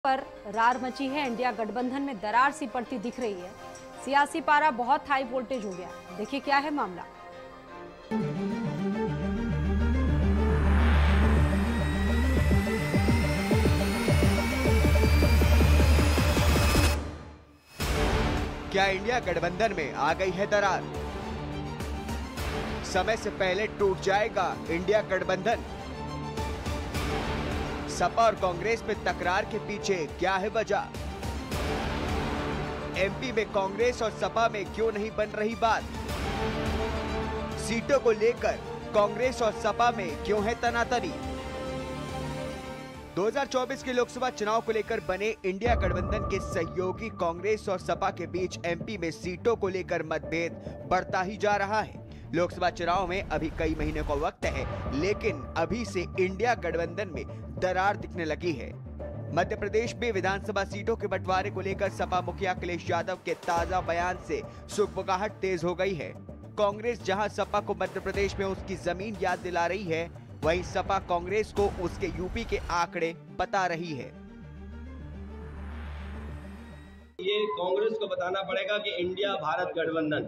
पर रार मची है। इंडिया गठबंधन में दरार सी पड़ती दिख रही है। सियासी पारा बहुत हाई वोल्टेज हो गया। देखिए क्या है मामला। क्या इंडिया गठबंधन में आ गई है दरार? समय से पहले टूट जाएगा इंडिया गठबंधन। सपा और कांग्रेस में तकरार के पीछे क्या है वजह? एमपी में कांग्रेस और सपा में क्यों नहीं बन रही बात? सीटों को लेकर कांग्रेस और सपा में क्यों है तनातनी? 2024 के लोकसभा चुनाव को लेकर बने इंडिया गठबंधन के सहयोगी कांग्रेस और सपा के बीच एमपी में सीटों को लेकर मतभेद बढ़ता ही जा रहा है। लोकसभा चुनाव में अभी कई महीने का वक्त है, लेकिन अभी से इंडिया गठबंधन में दरार दिखने लगी है। मध्य प्रदेश में विधानसभा सीटों के बंटवारे को लेकर सपा मुखिया अखिलेश यादव के ताजा बयान से सुगबुगाहट तेज हो गई है। कांग्रेस जहां सपा को मध्य प्रदेश में उसकी जमीन याद दिला रही है, वहीं सपा कांग्रेस को उसके यूपी के आंकड़े बता रही है। ये कांग्रेस को बताना पड़ेगा कि इंडिया भारत गठबंधन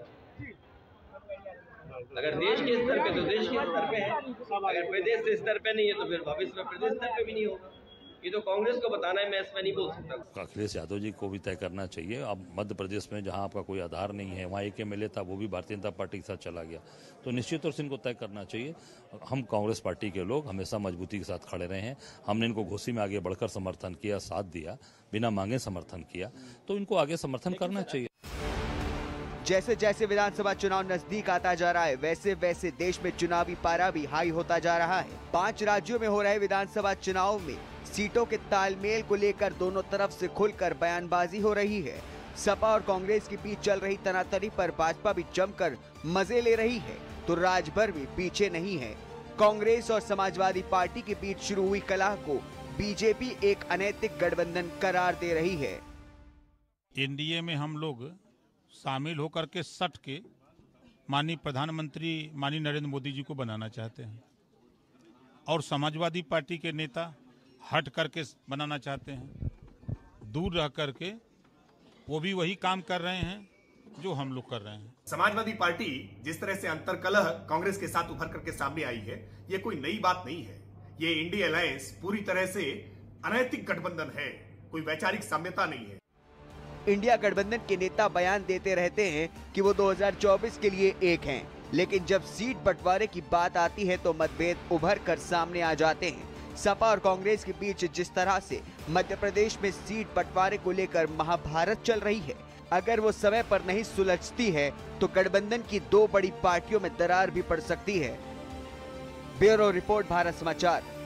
अगर देश के स्तर पे तो देश के स्तर पे है, अगर प्रदेश के स्तर पे नहीं है तो फिर भविष्य में प्रदेश स्तर पे भी नहीं होगा। ये तो कांग्रेस को बताना है, मैं इसमें नहीं बोल सकता। अखिलेश यादव जी को भी तय करना चाहिए। अब मध्य प्रदेश में जहां आपका कोई आधार नहीं है, वहां एक एमएलए था, वो भी भारतीय जनता पार्टी के साथ चला गया, तो निश्चित तौर से इनको तय करना चाहिए। हम कांग्रेस पार्टी के लोग हमेशा मजबूती के साथ खड़े रहे हैं। हमने इनको घोषी में आगे बढ़कर समर्थन किया, साथ दिया, बिना मांगे समर्थन किया, तो इनको आगे समर्थन करना चाहिए। जैसे जैसे विधानसभा चुनाव नजदीक आता जा रहा है, वैसे वैसे देश में चुनावी पारा भी हाई होता जा रहा है। 5 राज्यों में हो रहे विधानसभा चुनाव में सीटों के तालमेल को लेकर दोनों तरफ से खुलकर बयानबाजी हो रही है। सपा और कांग्रेस के बीच चल रही तनातनी पर भाजपा भी जमकर मजे ले रही है, तो राजभर भी पीछे नहीं है। कांग्रेस और समाजवादी पार्टी के बीच शुरू हुई कलह को बीजेपी एक अनैतिक गठबंधन करार दे रही है। एनडीए में हम लोग शामिल होकर के सट के माननीय प्रधानमंत्री माननीय नरेंद्र मोदी जी को बनाना चाहते हैं, और समाजवादी पार्टी के नेता हट करके बनाना चाहते हैं। दूर रह करके वो भी वही काम कर रहे हैं जो हम लोग कर रहे हैं। समाजवादी पार्टी जिस तरह से अंतरकलह कांग्रेस के साथ उभर करके सामने आई है, ये कोई नई बात नहीं है। ये इंडिया अलायंस पूरी तरह से अनैतिक गठबंधन है, कोई वैचारिक साम्यता नहीं है। इंडिया गठबंधन के नेता बयान देते रहते हैं कि वो 2024 के लिए एक हैं, लेकिन जब सीट बंटवारे की बात आती है तो मतभेद उभर कर सामने आ जाते हैं। सपा और कांग्रेस के बीच जिस तरह से मध्य प्रदेश में सीट बंटवारे को लेकर महाभारत चल रही है, अगर वो समय पर नहीं सुलझती है तो गठबंधन की 2 बड़ी पार्टियों में दरार भी पड़ सकती है। ब्यूरो रिपोर्ट, भारत समाचार।